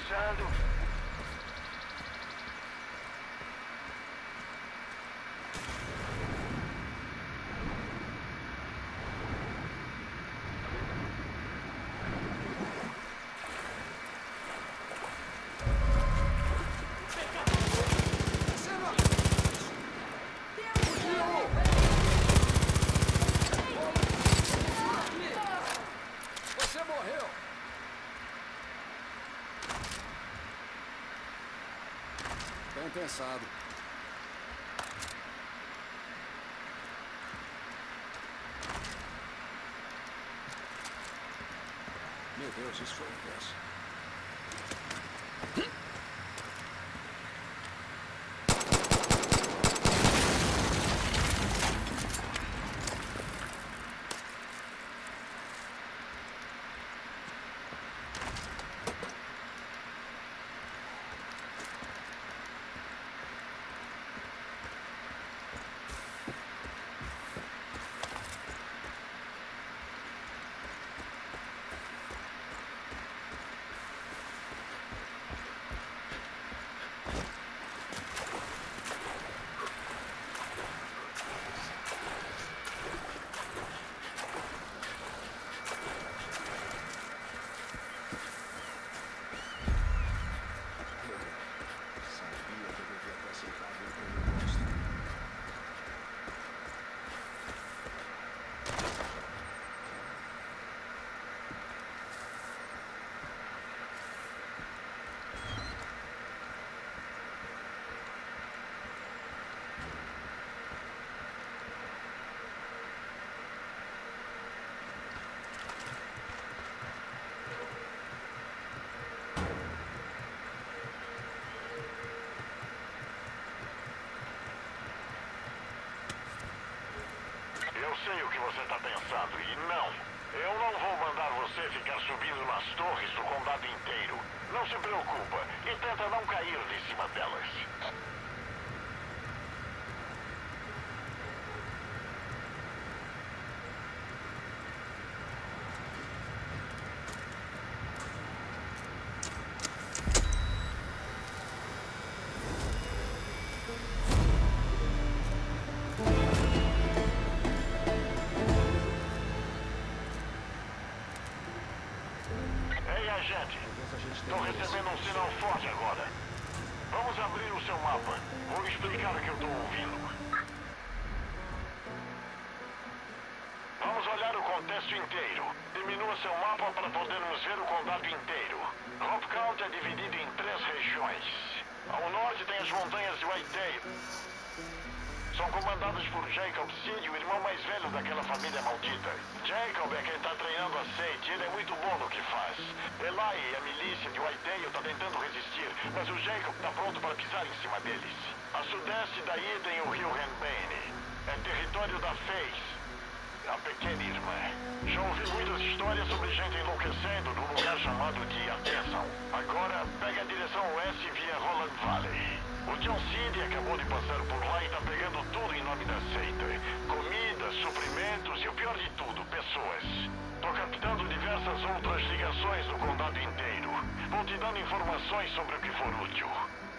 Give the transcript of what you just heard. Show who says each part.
Speaker 1: pensando.
Speaker 2: Você morreu! Bem pensado. Meu Deus, isso foi intenso.
Speaker 1: Eu sei o que você está pensando e não. Eu não vou mandar você ficar subindo nas torres do condado inteiro. Não se preocupa e tenta não cair de cima delas. Ei, agente. Estou recebendo um sinal forte agora. Vamos abrir o seu mapa. Vou explicar o que eu estou ouvindo. Vamos olhar o contexto inteiro. Diminua seu mapa para podermos ver o condado inteiro. Rock County é dividido em 3 regiões. Ao norte tem as montanhas de Whitetail. São comandadas por Jacob Seed, o irmão mais velho daquela família maldita. Jacob é quem está treinando a Sage, ele é muito bom no que faz. Eli e a milícia de Whitetail está tentando resistir, mas o Jacob está pronto para pisar em cima deles. A sudeste daí tem o rio Renbane. É território da Face, a pequena irmã. Já ouvi muitas histórias sobre gente enlouquecendo num lugar chamado de Atenção. Agora, pega a direção oeste via Roland Valley. O John Cid acabou de passar por lá e tá pegando tudo em nome da seita. Comida, suprimentos e o pior de tudo, pessoas. Tô captando diversas outras ligações do condado inteiro. Vou te dando informações sobre o que for útil.